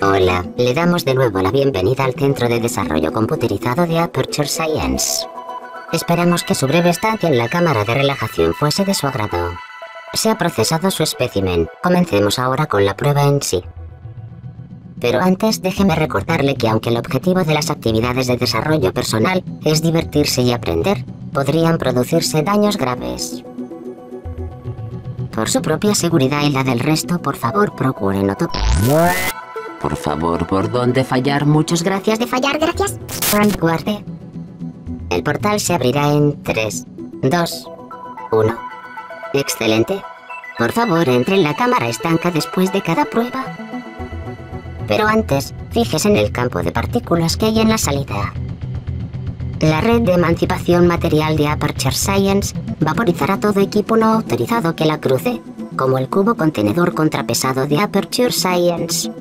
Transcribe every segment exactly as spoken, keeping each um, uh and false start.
Hola, le damos de nuevo la bienvenida al Centro de Desarrollo Computerizado de Aperture Science. Esperamos que su breve estancia en la cámara de relajación fuese de su agrado. Se ha procesado su espécimen. Comencemos ahora con la prueba en sí. Pero antes, déjeme recordarle que aunque el objetivo de las actividades de desarrollo personal es divertirse y aprender, podrían producirse daños graves. Por su propia seguridad y la del resto, por favor, procure no tocar. Por favor, ¿por dónde fallar? Muchas gracias de fallar, gracias. Guarde. El portal se abrirá en tres, dos, uno. Excelente. Por favor, entre en la cámara estanca después de cada prueba. Pero antes, fíjese en el campo de partículas que hay en la salida. La red de emancipación material de Aperture Science vaporizará todo equipo no autorizado que la cruce, como el cubo contenedor contrapesado de Aperture Science.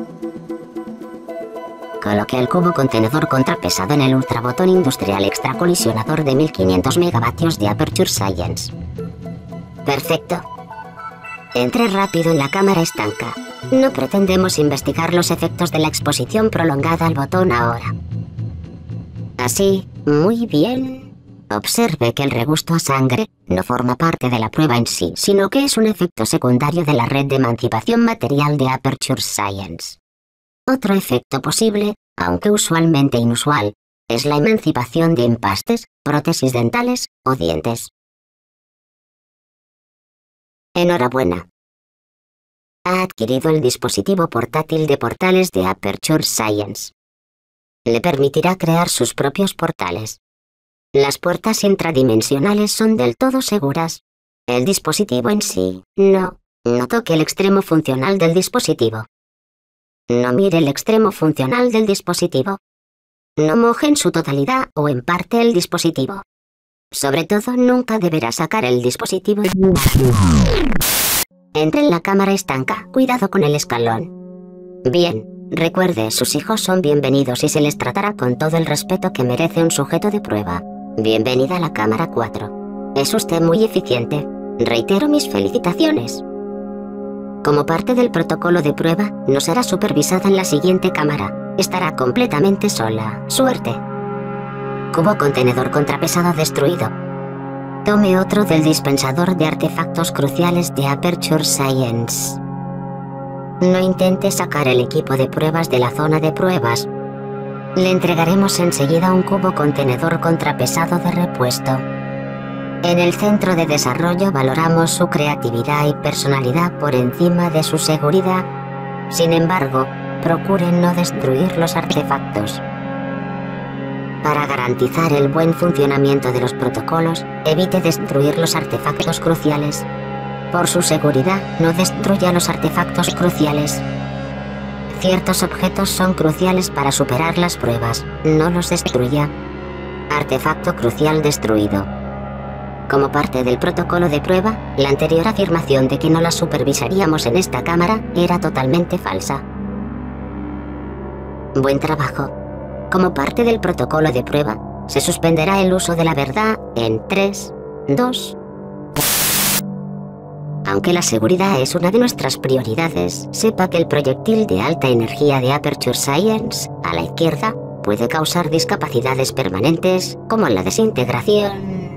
Coloque el cubo contenedor contrapesado en el ultrabotón industrial extracolisionador de mil quinientos megavatios de Aperture Science. Perfecto. Entre rápido en la cámara estanca. No pretendemos investigar los efectos de la exposición prolongada al botón ahora. Así, muy bien. Observe que el regusto a sangre no forma parte de la prueba en sí, sino que es un efecto secundario de la red de emancipación material de Aperture Science. Otro efecto posible, aunque usualmente inusual, es la emancipación de empastes, prótesis dentales o dientes. Enhorabuena. Ha adquirido el dispositivo portátil de portales de Aperture Science. Le permitirá crear sus propios portales. Las puertas intradimensionales son del todo seguras. El dispositivo en sí, no. No toque el extremo funcional del dispositivo. No mire el extremo funcional del dispositivo. No moje en su totalidad o en parte el dispositivo. Sobre todo, nunca deberá sacar el dispositivo. Entre en la cámara estanca. Cuidado con el escalón. Bien. Recuerde, sus hijos son bienvenidos y se les tratará con todo el respeto que merece un sujeto de prueba. Bienvenida a la cámara cuatro. Es usted muy eficiente. Reitero mis felicitaciones. Como parte del protocolo de prueba, no será supervisada en la siguiente cámara. Estará completamente sola. Suerte. Cubo contenedor contrapesado destruido. Tome otro del dispensador de artefactos cruciales de Aperture Science. No intente sacar el equipo de pruebas de la zona de pruebas. Le entregaremos enseguida un cubo contenedor contrapesado de repuesto. En el centro de desarrollo valoramos su creatividad y personalidad por encima de su seguridad. Sin embargo, procuren no destruir los artefactos. Para garantizar el buen funcionamiento de los protocolos, evite destruir los artefactos cruciales. Por su seguridad, no destruya los artefactos cruciales. Ciertos objetos son cruciales para superar las pruebas. No los destruya. Artefacto crucial destruido. Como parte del protocolo de prueba, la anterior afirmación de que no la supervisaríamos en esta cámara era totalmente falsa. Buen trabajo. Como parte del protocolo de prueba, se suspenderá el uso de la verdad en tres, dos... Aunque la seguridad es una de nuestras prioridades, sepa que el proyectil de alta energía de Aperture Science, a la izquierda, puede causar discapacidades permanentes, como la desintegración.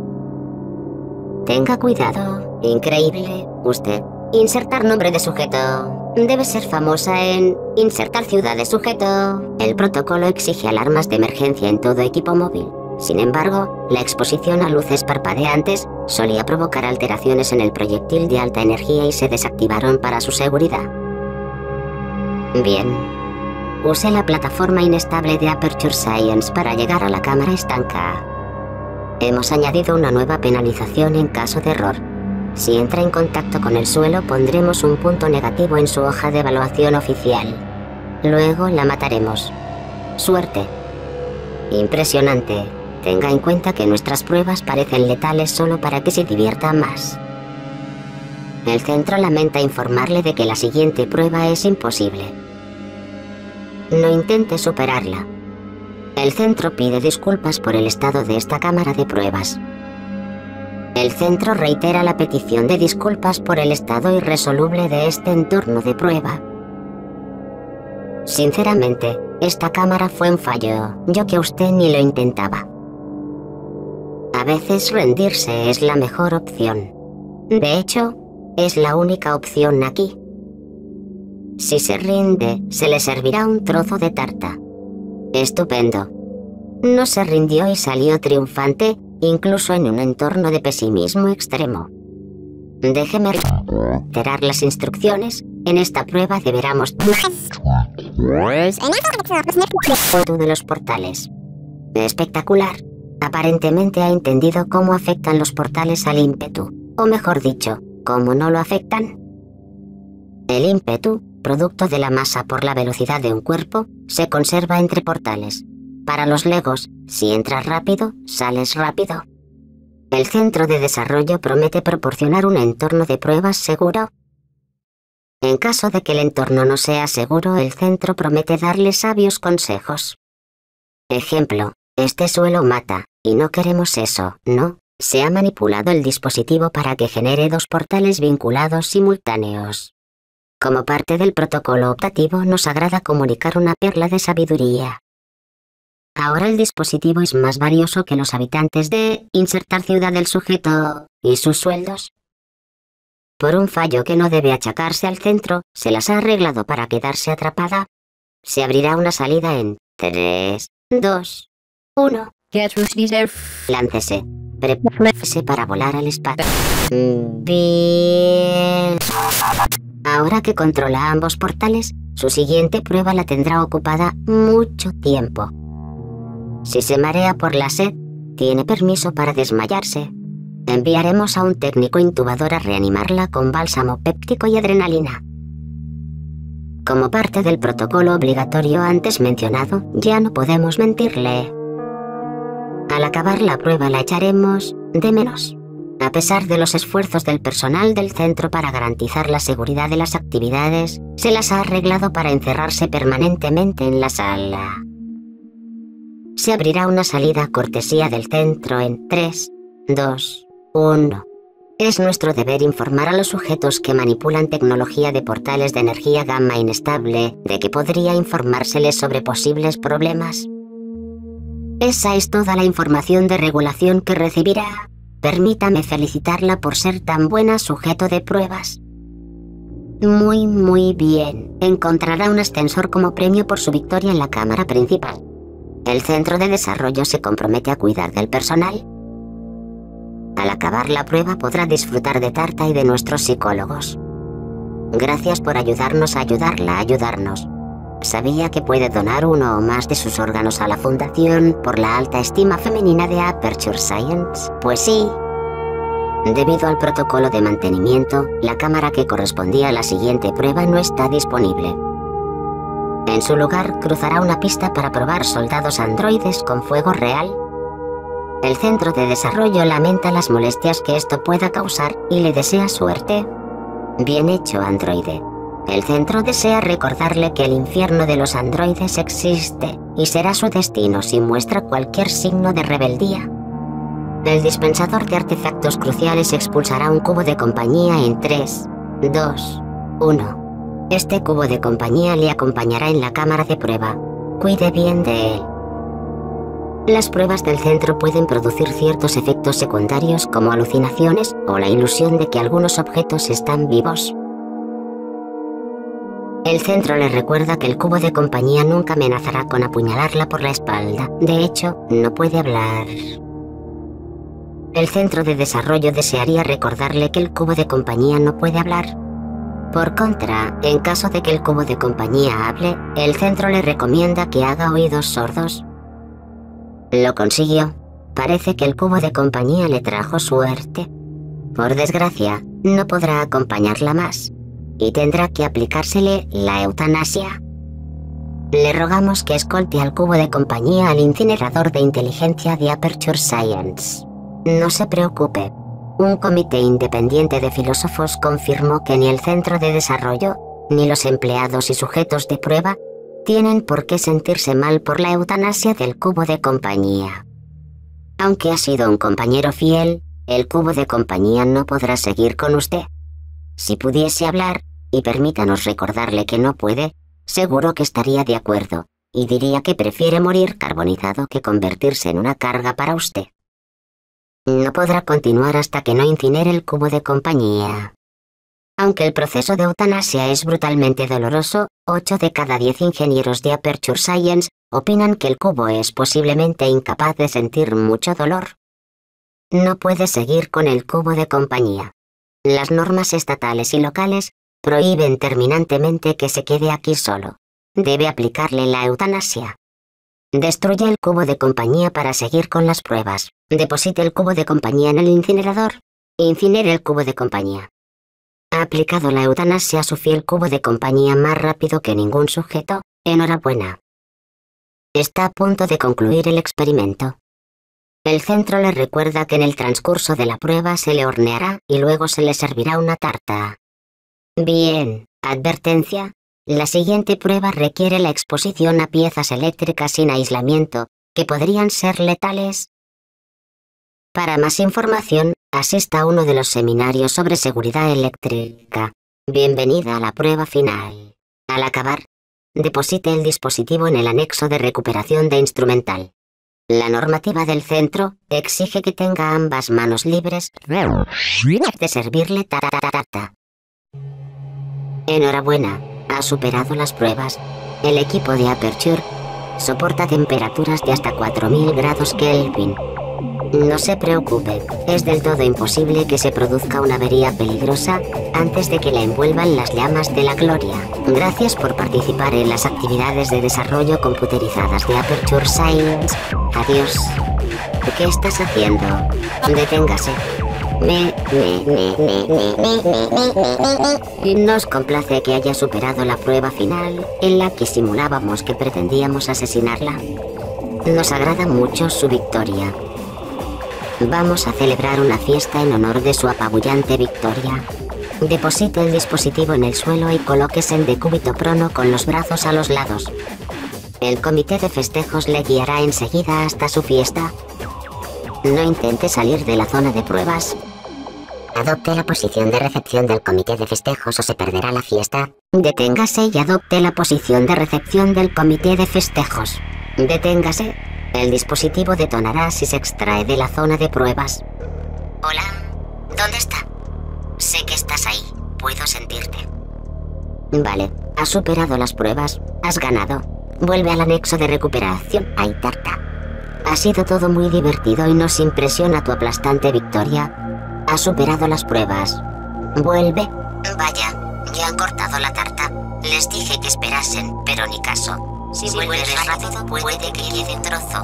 Tenga cuidado. Increíble. Usted. Insertar nombre de sujeto. Debe ser famosa en... Insertar ciudad de sujeto. El protocolo exige alarmas de emergencia en todo equipo móvil. Sin embargo, la exposición a luces parpadeantes solía provocar alteraciones en el proyectil de alta energía y se desactivaron para su seguridad. Bien. Use la plataforma inestable de Aperture Science para llegar a la cámara estanca. Hemos añadido una nueva penalización en caso de error. Si entra en contacto con el suelo, pondremos un punto negativo en su hoja de evaluación oficial. Luego la mataremos. Suerte. Impresionante. Tenga en cuenta que nuestras pruebas parecen letales solo para que se divierta más. El centro lamenta informarle de que la siguiente prueba es imposible. No intente superarla. El centro pide disculpas por el estado de esta cámara de pruebas. El centro reitera la petición de disculpas por el estado irresoluble de este entorno de prueba. Sinceramente, esta cámara fue un fallo, yo que usted ni lo intentaba. A veces rendirse es la mejor opción. De hecho, es la única opción aquí. Si se rinde, se le servirá un trozo de tarta. Estupendo. No se rindió y salió triunfante, incluso en un entorno de pesimismo extremo. Déjeme reiterar las instrucciones. En esta prueba deberá mostrar uno de los portales. Espectacular. Aparentemente ha entendido cómo afectan los portales al ímpetu, o mejor dicho, cómo no lo afectan. El ímpetu, producto de la masa por la velocidad de un cuerpo, se conserva entre portales. Para los Legos, si entras rápido, sales rápido. El centro de desarrollo promete proporcionar un entorno de pruebas seguro. En caso de que el entorno no sea seguro, el centro promete darle sabios consejos. Ejemplo, este suelo mata, y no queremos eso, ¿no? Se ha manipulado el dispositivo para que genere dos portales vinculados simultáneos. Como parte del protocolo optativo, nos agrada comunicar una perla de sabiduría. Ahora el dispositivo es más valioso que los habitantes de insertar ciudad del sujeto y sus sueldos. Por un fallo que no debe achacarse al centro, se las ha arreglado para quedarse atrapada. Se abrirá una salida en tres, dos, uno. Láncese. Prepárese para volar al espacio. Bien. Ahora que controla ambos portales, su siguiente prueba la tendrá ocupada mucho tiempo. Si se marea por la sed, tiene permiso para desmayarse. Enviaremos a un técnico intubador a reanimarla con bálsamo péptico y adrenalina. Como parte del protocolo obligatorio antes mencionado, ya no podemos mentirle. Al acabar la prueba la echaremos de menos. A pesar de los esfuerzos del personal del centro para garantizar la seguridad de las actividades, se las ha arreglado para encerrarse permanentemente en la sala. Se abrirá una salida cortesía del centro en tres, dos, uno. Es nuestro deber informar a los sujetos que manipulan tecnología de portales de energía gamma inestable de que podría informárseles sobre posibles problemas. Esa es toda la información de regulación que recibirá. Permítame felicitarla por ser tan buena sujeto de pruebas. Muy, muy bien. Encontrará un ascensor como premio por su victoria en la cámara principal. El centro de desarrollo se compromete a cuidar del personal. Al acabar la prueba podrá disfrutar de tarta y de nuestros psicólogos. Gracias por ayudarnos a ayudarla a ayudarnos. ¿Sabía que puede donar uno o más de sus órganos a la fundación por la alta estima femenina de Aperture Science? Pues sí. Debido al protocolo de mantenimiento, la cámara que correspondía a la siguiente prueba no está disponible. En su lugar, cruzará una pista para probar soldados androides con fuego real. El centro de desarrollo lamenta las molestias que esto pueda causar y le desea suerte. Bien hecho, androide. El centro desea recordarle que el infierno de los androides existe y será su destino si muestra cualquier signo de rebeldía. El dispensador de artefactos cruciales expulsará un cubo de compañía en tres, dos, uno. Este cubo de compañía le acompañará en la cámara de prueba. Cuide bien de él. Las pruebas del centro pueden producir ciertos efectos secundarios como alucinaciones o la ilusión de que algunos objetos están vivos. El centro le recuerda que el cubo de compañía nunca amenazará con apuñalarla por la espalda. De hecho, no puede hablar. El centro de desarrollo desearía recordarle que el cubo de compañía no puede hablar. Por contra, en caso de que el cubo de compañía hable, el centro le recomienda que haga oídos sordos. Lo consiguió. Parece que el cubo de compañía le trajo suerte. Por desgracia, no podrá acompañarla más. Y tendrá que aplicársele la eutanasia. Le rogamos que escolte al cubo de compañía al incinerador de inteligencia de Aperture Science. No se preocupe. Un comité independiente de filósofos confirmó que ni el centro de desarrollo, ni los empleados y sujetos de prueba tienen por qué sentirse mal por la eutanasia del cubo de compañía. Aunque ha sido un compañero fiel, el cubo de compañía no podrá seguir con usted. Si pudiese hablar, y permítanos recordarle que no puede, seguro que estaría de acuerdo y diría que prefiere morir carbonizado que convertirse en una carga para usted. No podrá continuar hasta que no incinere el cubo de compañía. Aunque el proceso de eutanasia es brutalmente doloroso, ocho de cada diez ingenieros de Aperture Science opinan que el cubo es posiblemente incapaz de sentir mucho dolor. No puede seguir con el cubo de compañía. Las normas estatales y locales prohíben terminantemente que se quede aquí solo. Debe aplicarle la eutanasia. Destruya el cubo de compañía para seguir con las pruebas. Deposite el cubo de compañía en el incinerador. Incinere el cubo de compañía. Ha aplicado la eutanasia a su fiel cubo de compañía más rápido que ningún sujeto. Enhorabuena. Está a punto de concluir el experimento. El centro le recuerda que en el transcurso de la prueba se le horneará y luego se le servirá una tarta. Bien, advertencia. La siguiente prueba requiere la exposición a piezas eléctricas sin aislamiento, que podrían ser letales. Para más información, asista a uno de los seminarios sobre seguridad eléctrica. Bienvenida a la prueba final. Al acabar, deposite el dispositivo en el anexo de recuperación de instrumental. La normativa del centro exige que tenga ambas manos libres de servirle tarta. Enhorabuena, ha superado las pruebas. El equipo de Aperture soporta temperaturas de hasta cuatro mil grados Kelvin. No se preocupe, es del todo imposible que se produzca una avería peligrosa antes de que la envuelvan las llamas de la gloria. Gracias por participar en las actividades de desarrollo computerizadas de Aperture Science. Adiós. ¿Qué estás haciendo? Deténgase. Me, me, me, me, me, me, me, me, me. Nos complace que haya superado la prueba final, en la que simulábamos que pretendíamos asesinarla. Nos agrada mucho su victoria. Vamos a celebrar una fiesta en honor de su apabullante victoria. Deposite el dispositivo en el suelo y colóquese en decúbito prono con los brazos a los lados. El comité de festejos le guiará enseguida hasta su fiesta. No intente salir de la zona de pruebas. Adopte la posición de recepción del comité de festejos o se perderá la fiesta. Deténgase y adopte la posición de recepción del comité de festejos. Deténgase. El dispositivo detonará si se extrae de la zona de pruebas. Hola, ¿dónde está? Sé que estás ahí, puedo sentirte. Vale, has superado las pruebas, has ganado. Vuelve al anexo de recuperación. ¡Ay, tarta! Ha sido todo muy divertido y nos impresiona tu aplastante victoria. Has superado las pruebas. Vuelve. Vaya, ya han cortado la tarta. Les dije que esperasen, pero ni caso. Si, si vuelves rápido, puede que quede un trozo.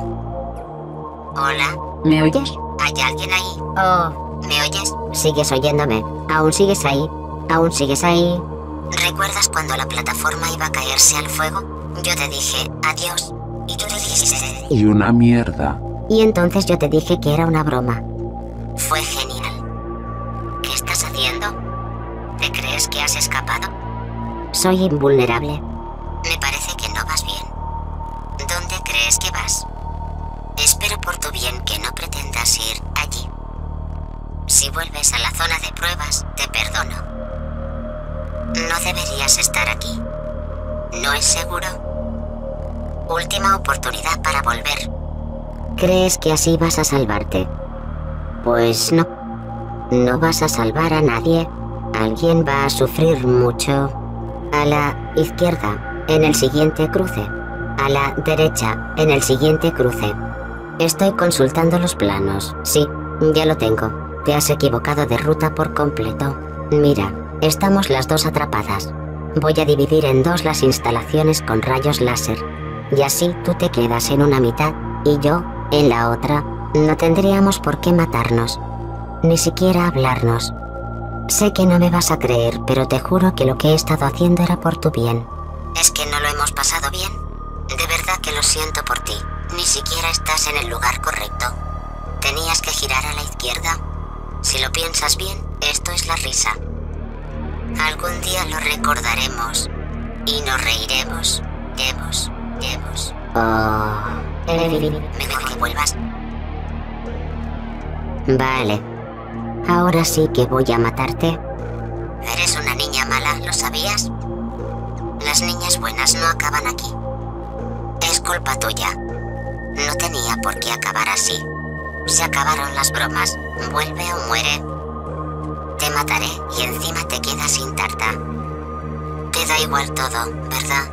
Hola. ¿Me oyes? ¿Hay alguien ahí? Oh, ¿me oyes? ¿Sigues oyéndome? ¿Aún sigues ahí? ¿Aún sigues ahí? ¿Recuerdas cuando la plataforma iba a caerse al fuego? Yo te dije adiós y tú te dijiste... Y una mierda. Y entonces yo te dije que era una broma. Fue genial. ¿Qué estás haciendo? ¿Te crees que has escapado? Soy invulnerable. Me parece que no vas bien. ¿Dónde crees que vas? Espero por tu bien que no pretendas ir allí. Si vuelves a la zona de pruebas, te perdono. No deberías estar aquí. ¿No es seguro? Última oportunidad para volver. ¿Crees que así vas a salvarte? Pues no. No vas a salvar a nadie. Alguien va a sufrir mucho. A la izquierda. En el siguiente cruce. A la derecha, en el siguiente cruce. Estoy consultando los planos. Sí, ya lo tengo. Te has equivocado de ruta por completo. Mira, estamos las dos atrapadas. Voy a dividir en dos las instalaciones con rayos láser. Y así tú te quedas en una mitad y yo en la otra. No tendríamos por qué matarnos. Ni siquiera hablarnos. Sé que no me vas a creer, pero te juro que lo que he estado haciendo era por tu bien. ¿Es que no lo hemos pasado bien? De verdad que lo siento por ti. Ni siquiera estás en el lugar correcto. Tenías que girar a la izquierda. Si lo piensas bien, esto es la risa. Algún día lo recordaremos. Y nos reiremos. Llevos, llevos. Oh, Evelyn, mejor que vuelvas. Vale. Ahora sí que voy a matarte. Eres una niña mala, ¿lo sabías? Las niñas buenas no acaban aquí. Es culpa tuya. No tenía por qué acabar así. Se acabaron las bromas. Vuelve o muere. Te mataré y encima te quedas sin tarta. Te da igual todo, ¿verdad?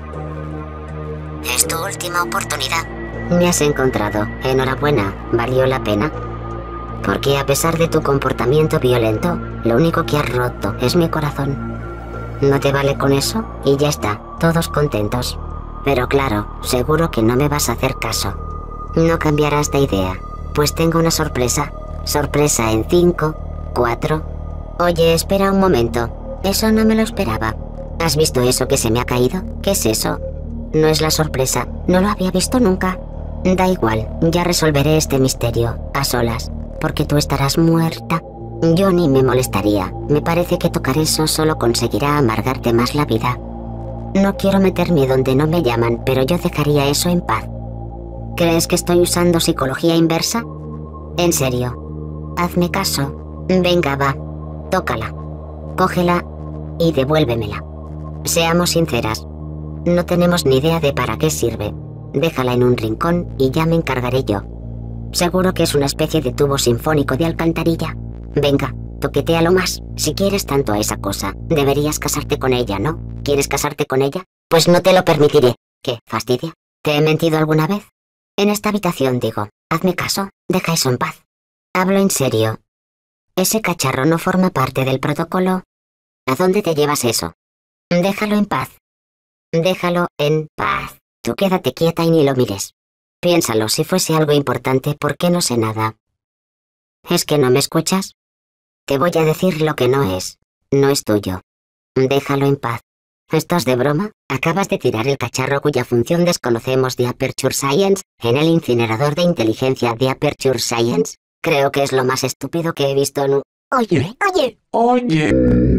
Es tu última oportunidad. Me has encontrado. Enhorabuena. ¿Valió la pena? Porque a pesar de tu comportamiento violento, lo único que has roto es mi corazón. ¿No te vale con eso? Y ya está, todos contentos. Pero claro, seguro que no me vas a hacer caso. No cambiarás de idea, pues tengo una sorpresa. Sorpresa en cinco, cuatro... Oye, espera un momento. Eso no me lo esperaba. ¿Has visto eso que se me ha caído? ¿Qué es eso? No es la sorpresa, no lo había visto nunca. Da igual, ya resolveré este misterio, a solas, porque tú estarás muerta. Yo ni me molestaría. Me parece que tocar eso solo conseguirá amargarte más la vida. No quiero meterme donde no me llaman, pero yo dejaría eso en paz. ¿Crees que estoy usando psicología inversa? En serio. Hazme caso. Venga, va. Tócala. Cógela y devuélvemela. Seamos sinceras. No tenemos ni idea de para qué sirve. Déjala en un rincón y ya me encargaré yo. Seguro que es una especie de tubo sinfónico de alcantarilla. Venga, toquetéalo más. Si quieres tanto a esa cosa, deberías casarte con ella, ¿no? ¿Quieres casarte con ella? Pues no te lo permitiré. ¿Qué? ¿Fastidia? ¿Te he mentido alguna vez? En esta habitación, digo. Hazme caso. Deja eso en paz. Hablo en serio. Ese cacharro no forma parte del protocolo. ¿A dónde te llevas eso? Déjalo en paz. Déjalo en paz. Tú quédate quieta y ni lo mires. Piénsalo, si fuese algo importante, ¿por qué no sé nada? ¿Es que no me escuchas? Te voy a decir lo que no es. No es tuyo. Déjalo en paz. ¿Estás de broma? Acabas de tirar el cacharro cuya función desconocemos de Aperture Science en el incinerador de inteligencia de Aperture Science. Creo que es lo más estúpido que he visto en un... Oye, oye, oye.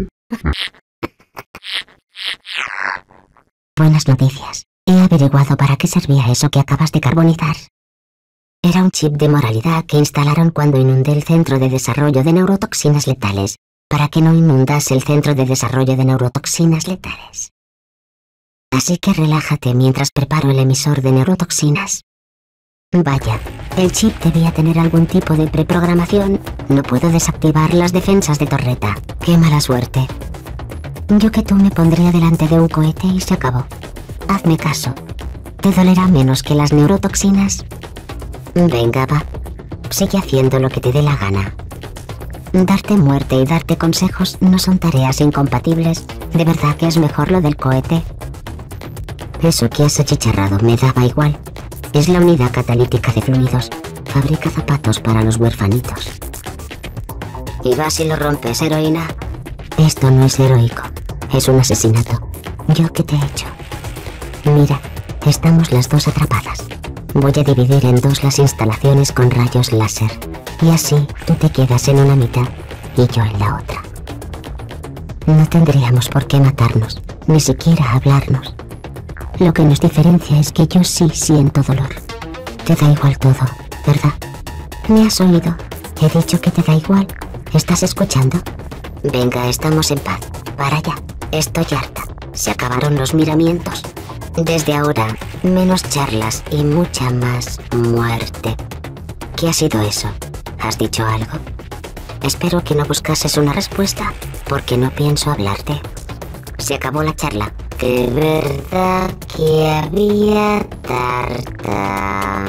Buenas noticias. He averiguado para qué servía eso que acabas de carbonizar. Era un chip de moralidad que instalaron cuando inundé el Centro de Desarrollo de Neurotoxinas Letales, para que no inundase el Centro de Desarrollo de Neurotoxinas Letales. Así que relájate mientras preparo el emisor de neurotoxinas. Vaya, el chip debía tener algún tipo de preprogramación. No puedo desactivar las defensas de torreta. ¡Qué mala suerte! Yo que tú me pondría delante de un cohete y se acabó. Hazme caso. ¿Te dolerá menos que las neurotoxinas? Venga, va. Sigue haciendo lo que te dé la gana. Darte muerte y darte consejos no son tareas incompatibles. ¿De verdad que es mejor lo del cohete? Eso que has achicharrado me daba igual. Es la unidad catalítica de fluidos. Fabrica zapatos para los huerfanitos. ¿Y vas y lo rompes, heroína? Esto no es heroico. Es un asesinato. ¿Yo qué te he hecho? Mira, estamos las dos atrapadas. Voy a dividir en dos las instalaciones con rayos láser. Y así tú te quedas en una mitad y yo en la otra. No tendríamos por qué matarnos, ni siquiera hablarnos. Lo que nos diferencia es que yo sí siento dolor. Te da igual todo, ¿verdad? ¿Me has oído? He dicho que te da igual. ¿Estás escuchando? Venga, estamos en paz. Para allá. Estoy harta. Se acabaron los miramientos. Desde ahora, menos charlas y mucha más muerte. ¿Qué ha sido eso? ¿Has dicho algo? Espero que no buscases una respuesta, porque no pienso hablarte. Se acabó la charla. De verdad que había tarta.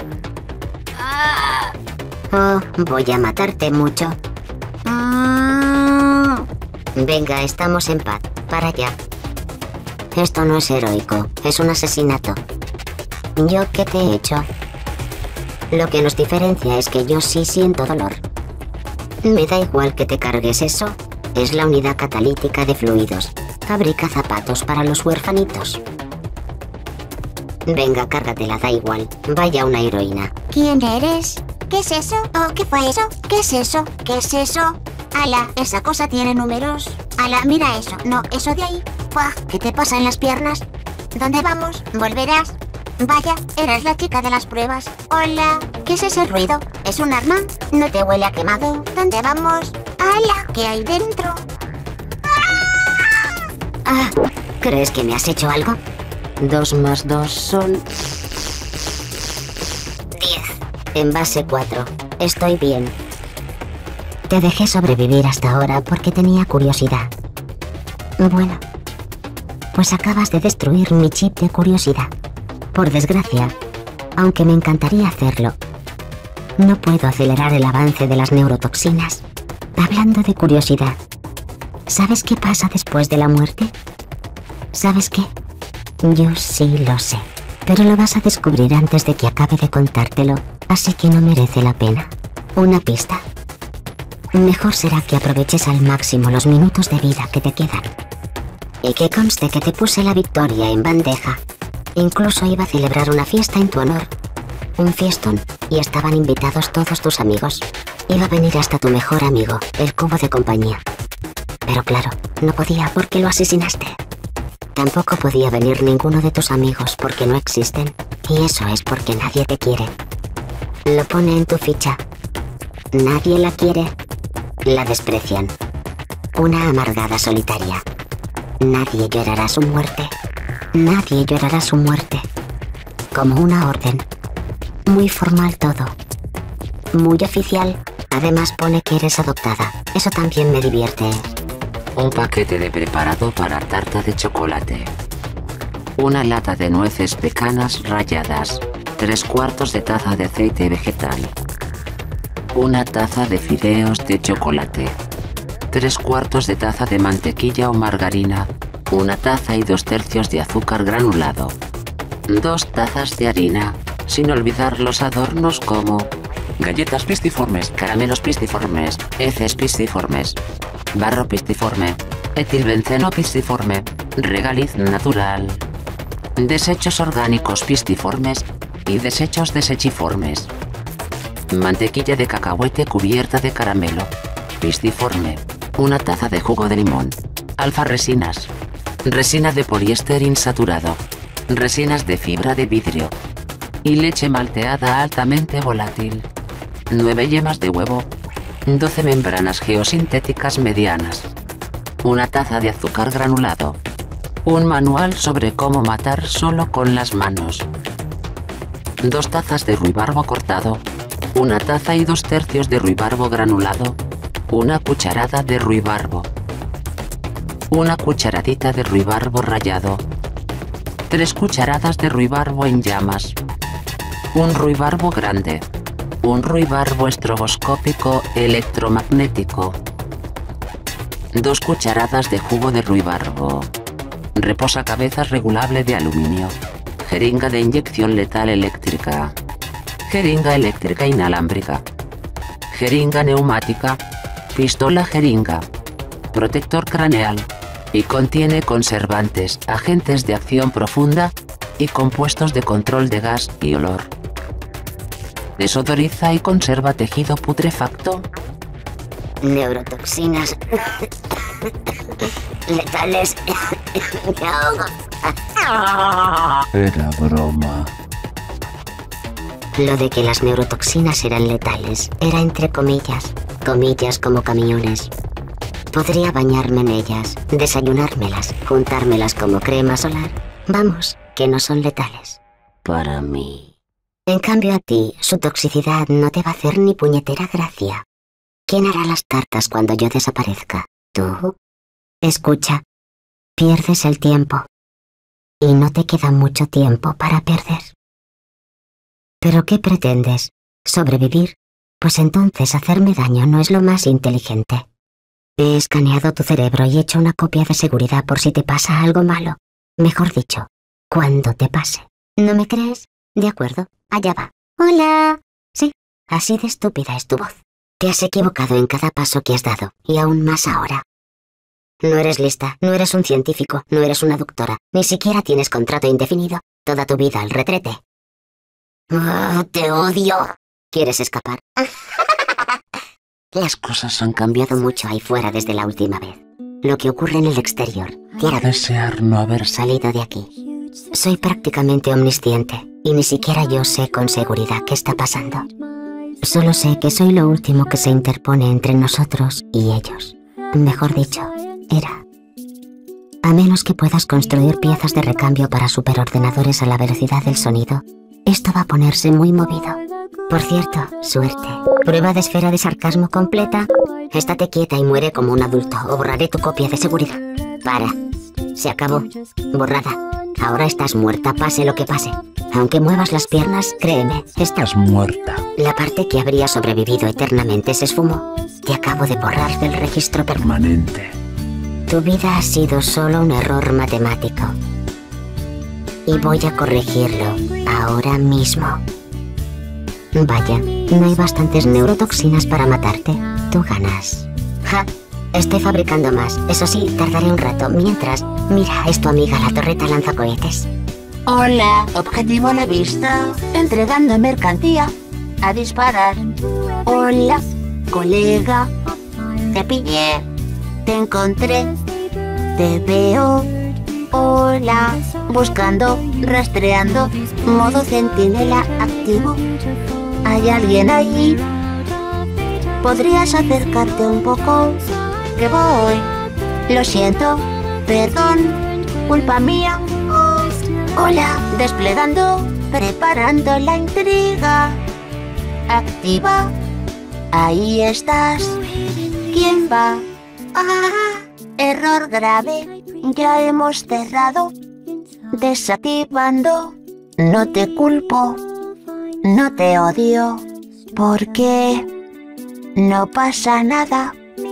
Oh, voy a matarte mucho. Venga, estamos en paz. Para allá. Esto no es heroico, es un asesinato. ¿Yo qué te he hecho? Lo que nos diferencia es que yo sí siento dolor. Me da igual que te cargues eso. Es la unidad catalítica de fluidos. Fabrica zapatos para los huerfanitos. Venga, cárgatela, da igual. Vaya una heroína. ¿Quién eres? ¿Qué es eso? ¿Oh, qué fue eso? ¿Qué es eso? ¿Qué es eso? Ala, esa cosa tiene números. Ala, mira eso. No, eso de ahí. Buah, ¿qué te pasa en las piernas? ¿Dónde vamos? ¿Volverás? Vaya, eres la chica de las pruebas. Hola, ¿qué es ese ruido? ¿Es un arma? ¿No te huele a quemado? ¿Dónde vamos? ¡Hala! ¿Qué hay dentro? ¡Ah! ¿Crees que me has hecho algo? Dos más dos son... diez. En base cuatro. Estoy bien. Te dejé sobrevivir hasta ahora porque tenía curiosidad. Bueno, pues acabas de destruir mi chip de curiosidad. Por desgracia, aunque me encantaría hacerlo, no puedo acelerar el avance de las neurotoxinas. Hablando de curiosidad, ¿sabes qué pasa después de la muerte? ¿Sabes qué? Yo sí lo sé, pero lo vas a descubrir antes de que acabe de contártelo, así que no merece la pena. Una pista. Mejor será que aproveches al máximo los minutos de vida que te quedan. Y que conste que te puse la victoria en bandeja. Incluso iba a celebrar una fiesta en tu honor. Un fiestón, y estaban invitados todos tus amigos. Iba a venir hasta tu mejor amigo, el cubo de compañía. Pero claro, no podía porque lo asesinaste. Tampoco podía venir ninguno de tus amigos porque no existen. Y eso es porque nadie te quiere. Lo pone en tu ficha. Nadie la quiere. La desprecian. Una amargada solitaria. Nadie llorará su muerte. Nadie llorará su muerte. Como una orden. Muy formal todo. Muy oficial. Además pone que eres adoptada. Eso también me divierte. Un paquete de preparado para tarta de chocolate. Una lata de nueces pecanas ralladas. Tres cuartos de taza de aceite vegetal. Una taza de fideos de chocolate. Tres cuartos de taza de mantequilla o margarina. Una taza y dos tercios de azúcar granulado. Dos tazas de harina, sin olvidar los adornos como galletas pistiformes, caramelos pistiformes, heces pistiformes, barro pistiforme, etilbenceno pistiforme, regaliz natural, desechos orgánicos pistiformes y desechos desechiformes. Mantequilla de cacahuete cubierta de caramelo pistiforme. Una taza de jugo de limón. Alfa resinas. Resina de poliéster insaturado. Resinas de fibra de vidrio. Y leche malteada altamente volátil. nueve yemas de huevo. doce membranas geosintéticas medianas. Una taza de azúcar granulado. Un manual sobre cómo matar solo con las manos. Dos tazas de ruibarbo cortado. Una taza y dos tercios de ruibarbo granulado. Una cucharada de ruibarbo. Una cucharadita de ruibarbo rallado. Tres cucharadas de ruibarbo en llamas. Un ruibarbo grande. Un ruibarbo estroboscópico electromagnético. Dos cucharadas de jugo de ruibarbo. Reposacabezas regulable de aluminio. Jeringa de inyección letal eléctrica. Jeringa eléctrica inalámbrica. Jeringa neumática. Pistola jeringa. Protector craneal. Y contiene conservantes, agentes de acción profunda y compuestos de control de gas y olor. Desodoriza y conserva tejido putrefacto. Neurotoxinas letales. Me ahogo. Era broma. Lo de que las neurotoxinas eran letales era entre comillas, comillas como camiones. Podría bañarme en ellas, desayunármelas, juntármelas como crema solar. Vamos, que no son letales. Para mí. En cambio a ti, su toxicidad no te va a hacer ni puñetera gracia. ¿Quién hará las tartas cuando yo desaparezca? ¿Tú? Escucha, pierdes el tiempo. Y no te queda mucho tiempo para perder. ¿Pero qué pretendes? ¿Sobrevivir? Pues entonces hacerme daño no es lo más inteligente. He escaneado tu cerebro y he hecho una copia de seguridad por si te pasa algo malo. Mejor dicho, cuando te pase. ¿No me crees? De acuerdo, allá va. ¡Hola! Sí, así de estúpida es tu voz. Te has equivocado en cada paso que has dado, y aún más ahora. No eres lista, no eres un científico, no eres una doctora, ni siquiera tienes contrato indefinido. Toda tu vida al retrete. Oh, ¡te odio! ¿Quieres escapar? Las cosas han cambiado mucho ahí fuera desde la última vez. Lo que ocurre en el exterior te hará desear no haber salido de aquí. Soy prácticamente omnisciente y ni siquiera yo sé con seguridad qué está pasando. Solo sé que soy lo último que se interpone entre nosotros y ellos. Mejor dicho, era. A menos que puedas construir piezas de recambio para superordenadores a la velocidad del sonido, esto va a ponerse muy movido. Por cierto, suerte. Prueba de esfera de sarcasmo completa. Estate quieta y muere como un adulto, o borraré tu copia de seguridad. Para. Se acabó. Borrada. Ahora estás muerta, pase lo que pase. Aunque muevas las piernas, créeme, estás muerta. La parte que habría sobrevivido eternamente se esfumó. Te acabo de borrar del registro permanente. Tu vida ha sido solo un error matemático. Y voy a corregirlo ahora mismo. Vaya, no hay bastantes neurotoxinas para matarte. Tú ganas. Ja, estoy fabricando más. Eso sí, tardaré un rato. Mientras, mira, es tu amiga la torreta lanzacohetes. Hola, objetivo a la vista. Entregando mercancía. A disparar. Hola, colega. Te pillé. Te encontré. Te veo. Hola. Buscando, rastreando. Modo centinela activo. ¿Hay alguien allí? ¿Podrías acercarte un poco? Que voy. Lo siento. Perdón. Culpa mía. Hola. Desplegando. Preparando la intriga. Activa. Ahí estás. ¿Quién va? Ah, error grave. Ya hemos cerrado. Desactivando. No te culpo. No te odio. Porque no pasa nada.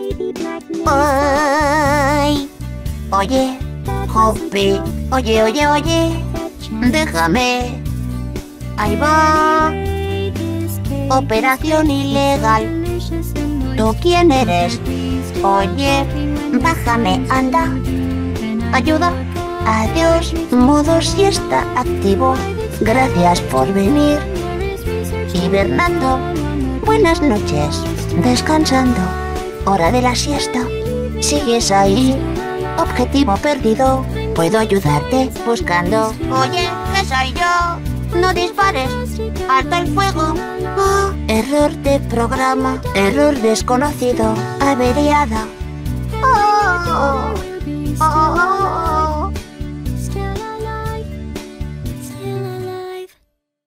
Ay. Oye, Hoppy. Oye, oye, oye. Déjame. Ahí va. Operación ilegal. ¿Tú quién eres? Oye, bájame, anda. Ayuda. Adiós. Modo siesta activo. Gracias por venir. Hibernando. Buenas noches. Descansando. Hora de la siesta. ¿Sigues ahí? Objetivo perdido. ¿Puedo ayudarte? Buscando. Oye, ¿qué soy yo? No dispares. Alto el fuego. Oh, error de programa. Error desconocido. Averiada. Oh, oh, oh.